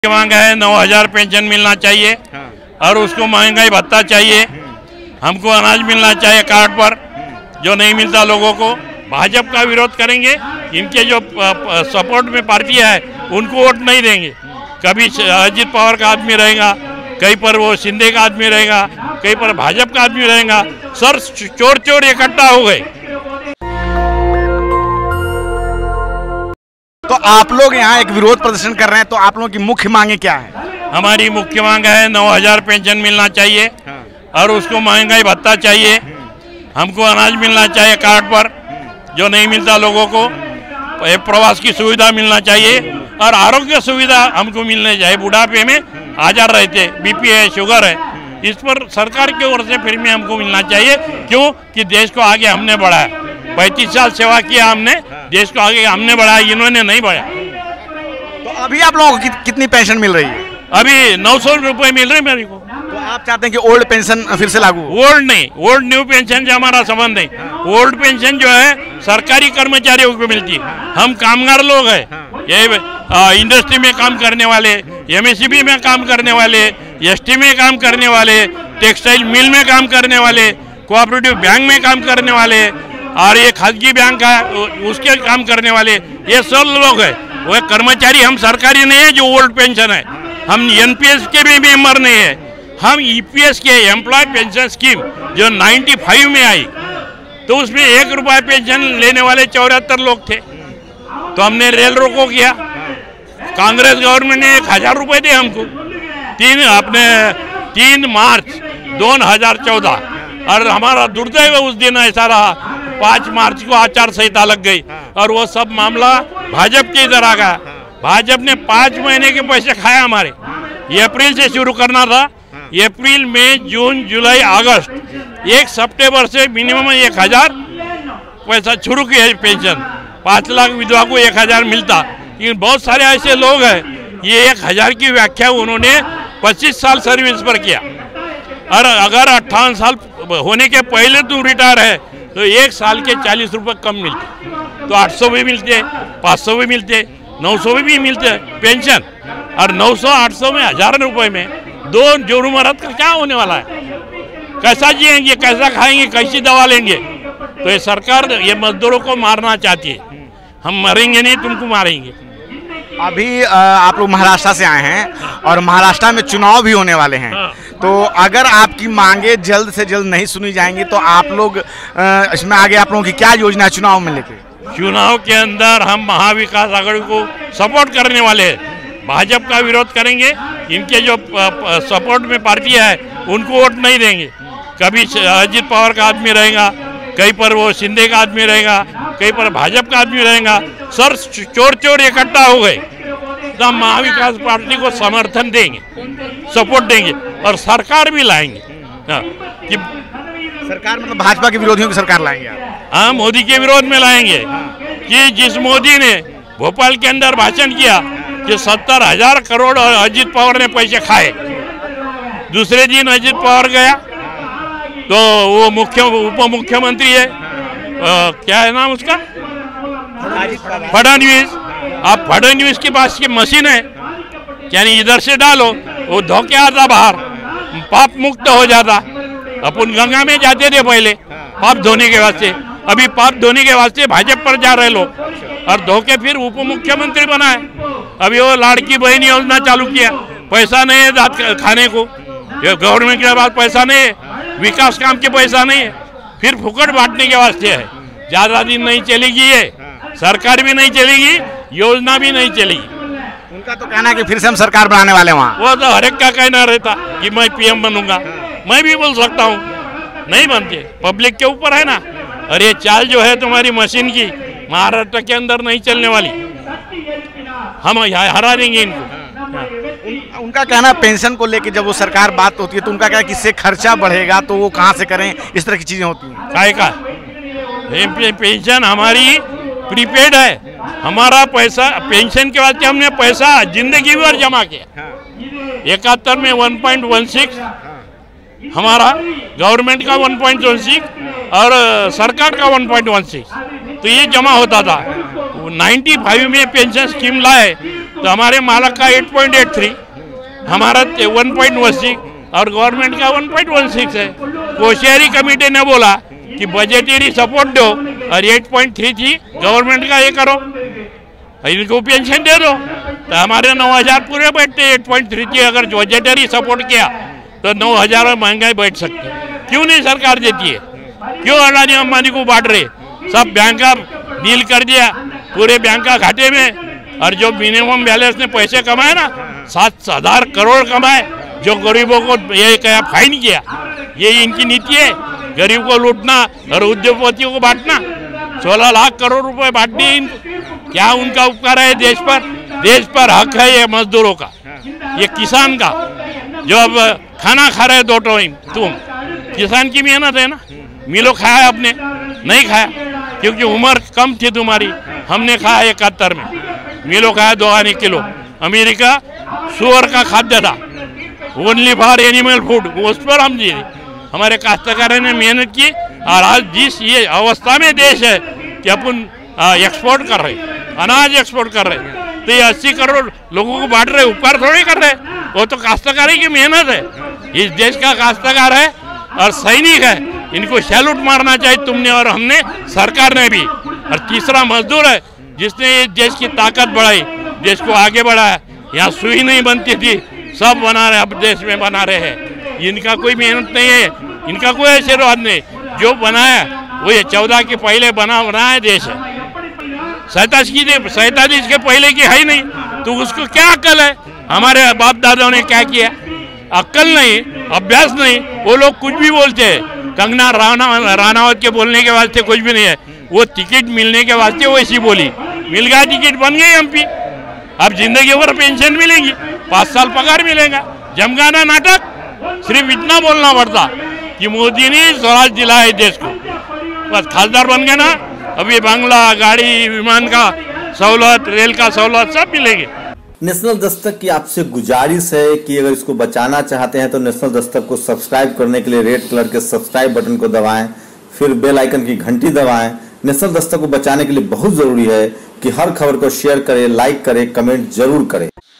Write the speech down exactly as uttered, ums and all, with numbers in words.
मांगा है नौ हजार पेंशन मिलना चाहिए। हाँ। और उसको महंगाई भत्ता चाहिए। हमको अनाज मिलना चाहिए कार्ड पर, जो नहीं मिलता लोगों को। भाजपा का विरोध करेंगे। इनके जो सपोर्ट में पार्टियां है उनको वोट नहीं देंगे। कभी अजित पवार का आदमी रहेगा, कहीं पर वो शिंदे का आदमी रहेगा, कहीं पर भाजपा का आदमी रहेगा। सर चोर चोर इकट्ठा हो गए। तो आप लोग यहाँ एक विरोध प्रदर्शन कर रहे हैं, तो आप लोगों की मुख्य मांगे क्या है? हमारी मुख्य मांग है नौ हजार पेंशन मिलना चाहिए। हाँ। और उसको महंगाई भत्ता चाहिए। हमको अनाज मिलना चाहिए कार्ड पर, जो नहीं मिलता लोगों को। प्रवास की सुविधा मिलना चाहिए और आरोग्य सुविधा हमको मिलने चाहिए। बुढ़ापे में हाजर रहते, बीपी है, शुगर है, इस पर सरकार की ओर से फिर भी हमको मिलना चाहिए। क्यों कि देश को आगे हमने बढ़ाया। पैंतीस साल सेवा किया हमने, देश को आगे हमने बढ़ाया, इन्होंने नहीं बढ़ाया। तो अभी आप लोगों को कि, कितनी पेंशन मिल रही है? अभी नौ सौ रुपये मिल रहे मेरे को। तो आप चाहते हैं कि ओल्ड पेंशन फिर से लागू? ओल्ड नहीं, ओल्ड न्यू पेंशन से हमारा संबंध नहीं। ओल्ड पेंशन जो है सरकारी कर्मचारियों को मिलती है। हम कामगार लोग हैं, ये इंडस्ट्री में काम करने वाले, एमएससीबी में काम करने वाले, एसटी में काम करने वाले, टेक्सटाइल मिल में काम करने वाले, कोऑपरेटिव बैंक में काम करने वाले, और ये खासगी बैंक है उसके काम करने वाले, ये सब लोग हैं। वो कर्मचारी, हम सरकारी नहीं है जो ओल्ड पेंशन है। हम एनपीएस के भी मेंबर नहीं है। हम ईपीएस के एम्प्लॉय पेंशन स्कीम जो पचानवे में आई, तो उसमें एक रुपया पेंशन लेने वाले चौहत्तर लोग थे। तो हमने रेल रोको किया। कांग्रेस गवर्नमेंट ने एक हजार रुपये दे हमको। तीन अपने तीन मार्च दो हजार चौदह, और हमारा दुर्दैव उस दिन ऐसा रहा, पाँच मार्च को आचार संहिता लग गई और वो सब मामला भाजपा के इधर आ गया। भाजपा ने पाँच महीने के पैसे खाए हमारे। ये अप्रैल से शुरू करना था। अप्रैल, मई, जून, जुलाई, अगस्त, एक सितंबर से मिनिमम एक हजार पैसा शुरू किया है पेंशन। पाँच लाख विधवा को एक हजार मिलता। लेकिन बहुत सारे ऐसे लोग हैं, ये एक हजार की व्याख्या उन्होंने पच्चीस साल सर्विस पर किया। और अगर अट्ठावन साल होने के पहले तू रिटायर है तो एक साल के चालीस रुपये कम मिलते। तो आठ सौ भी मिलते, पाँच सौ भी मिलते, नौ सौ भी मिलते पेंशन। और नौ सौ आठ सौ में हजार रुपये में दो जोरू मरद का क्या होने वाला है? कैसा जिएंगे, कैसा खाएंगे, कैसी दवा लेंगे? तो ये सरकार ये मजदूरों को मारना चाहती है। हम मरेंगे नहीं, तुमको मारेंगे। अभी आप लोग महाराष्ट्र से आए हैं और महाराष्ट्र में चुनाव भी होने वाले हैं। तो अगर आपकी मांगे जल्द से जल्द नहीं सुनी जाएंगी तो आप लोग इसमें आगे आप लोगों की क्या योजना है चुनाव में लेके? चुनाव के अंदर हम महाविकास आघाड़ी को सपोर्ट करने वाले हैं। भाजपा का विरोध करेंगे। इनके जो सपोर्ट में पार्टियां है उनको वोट नहीं देंगे। कभी अजित पवार का आदमी रहेगा, कहीं पर वो शिंदे का आदमी रहेगा, कहीं पर भाजपा का आदमी रहेगा। सर चोर चोर इकट्ठा हो गए। तो हम महाविकास पार्टी को समर्थन देंगे, सपोर्ट देंगे और सरकार भी लाएंगे। कि सरकार मतलब भाजपा के विरोधियों की सरकार लाएंगे आप? हाँ, मोदी के विरोध में लाएंगे। कि जिस मोदी ने भोपाल के अंदर भाषण किया कि सत्तर हजार करोड़ अजित पवार ने पैसे खाए, दूसरे दिन अजित पवार गया तो वो मुख्य उप मुख्यमंत्री है, आ, क्या है नाम उसका, फडणवीस। आप फडणवीस के पास की मशीन है, यानी इधर से डालो वो धोके आता बाहर, पाप मुक्त हो जाता। अपन गंगा में जाते थे पहले पाप धोने के वास्ते, अभी पाप धोने के वास्ते भाजपा पर जा रहे लोग और धोके फिर उप मुख्यमंत्री बनाए। अभी वो लाड़की बहन योजना चालू किया, पैसा नहीं है दांत खाने को। गवर्नमेंट के पास पैसा नहीं है, विकास काम के पैसा नहीं है, फिर फुकट बांटने के वास्ते है। ज्यादा दिन नहीं चलेगी ये सरकार, भी नहीं चलेगी, योजना भी नहीं चलेगी। उनका तो कहना है कि फिर से हम सरकार बनाने वाले वहाँ। वो तो हर एक का कहना रहता कि मैं पीएम बनूंगा। मैं भी बोल सकता हूँ, नहीं बनते, पब्लिक के ऊपर है ना। और ये चाल जो है तुम्हारी मशीन की, महाराष्ट्र के अंदर नहीं चलने वाली। हम हरा देंगे इनको। उन, उनका कहना पेंशन को लेके जब वो सरकार बात होती है तो उनका कहना किससे खर्चा बढ़ेगा, तो वो कहाँ से करें, इस तरह की चीजें होती हैं। काय का पेंशन हमारी प्रीपेड है। हमारा पैसा पेंशन के वास्ते हमने पैसा जिंदगी भर जमा किया। इकहत्तर में वन पॉइंट वन सिक्स हमारा गवर्नमेंट का वन पॉइंट वन सिक्स और सरकार का वन पॉइंट वन सिक्स, तो ये जमा होता था। पचानवे में पेंशन स्कीम लाए तो हमारे मालक का एट पॉइंट एट थ्री, हमारा वन पॉइंट वन सिक्स और गवर्नमेंट का वन पॉइंट वन सिक्स है। कोश्यारी कमेटी ने बोला कि बजटेरी सपोर्ट दो और eight point three three government का ये करो, इनको पेंशन दे दो, तो हमारे नौ हजार पूरे बैठते। एट पॉइंट थ्री थ्री अगर बजटेरी सपोर्ट किया तो नौ हजार महंगाई बैठ सकती। क्यों नहीं सरकार देती है? क्यों अडानी अंबानी को बांट रहे? सब बैंक का डील कर दिया, पूरे बैंक का घाटे में। और जो मिनिमम बैलेंस ने पैसे कमाए ना, सात हजार करोड़ कमाए, जो गरीबों को ये क्या फाइन किया, ये इनकी नीति है, गरीब को लूटना और उद्योगपतियों को बांटना। सोलह लाख करोड़ रुपए बांट दिए इनको। क्या उनका उपकार है देश पर? देश पर हक है ये मजदूरों का, ये किसान का, जो अब खाना खा रहे दो टाइम। तुम किसान की मेहनत है ना। मिलो खाया आपने? नहीं खाया, क्योंकि उम्र कम थी तुम्हारी। हमने खाया इकहत्तर में, मिलो खाया दो आने किलो। अमेरिका सुअर का खाद्य था, ओनली फॉर एनिमल फूड, उस पर हम जी। हमारे काश्तकारों ने मेहनत की और आज जिस ये अवस्था में देश है कि अपन एक्सपोर्ट कर रहे, अनाज एक्सपोर्ट कर रहे, तो ये अस्सी करोड़ लोगों को बांट रहे, उपकार थोड़ी कर रहे। वो तो काश्तकारी की मेहनत है। इस देश का काश्तकार है और सैनिक है, इनको सैल्यूट मारना चाहिए तुमने और हमने, सरकार ने भी। और तीसरा मजदूर है जिसने ये देश की ताकत बढ़ाई, देश को आगे बढ़ाया। यहाँ सुई नहीं बनती थी, सब बना रहे, अब देश में बना रहे हैं। इनका कोई मेहनत नहीं है, इनका कोई आशीर्वाद नहीं। जो बनाया वो ये चौदह के पहले बना बनाया देश है। सैतालीस की सैतालीस के पहले की है ही नहीं, तो उसको क्या अक्ल है? हमारे बाप दादाओं ने क्या किया? अक्ल नहीं, अभ्यास नहीं, वो लोग कुछ भी बोलते हैं। कंगना राणावत के बोलने के वास्ते कुछ भी नहीं है, वो टिकट मिलने के वास्ते वैसी बोली, मिल गया टिकट, बन गई एमपी। अब जिंदगी भर पेंशन मिलेगी, पाँच साल पगार मिलेगा। जमगाना नाटक, सिर्फ इतना बोलना पड़ता कि मोदी ने स्वराज दिला है देश को, बस खासदार बन गए ना। अभी बांग्ला, गाड़ी, विमान का सहूलत, रेल का सहूलत सब मिलेगी। नेशनल दस्तक की आपसे गुजारिश है कि अगर इसको बचाना चाहते हैं तो नेशनल दस्तक को सब्सक्राइब करने के लिए रेड कलर के सब्सक्राइब बटन को दबाएं, फिर बेल आइकन की घंटी दबाएं। नेशनल दस्तक को बचाने के लिए बहुत जरूरी है कि हर खबर को शेयर करें, लाइक करें, कमेंट जरूर करें।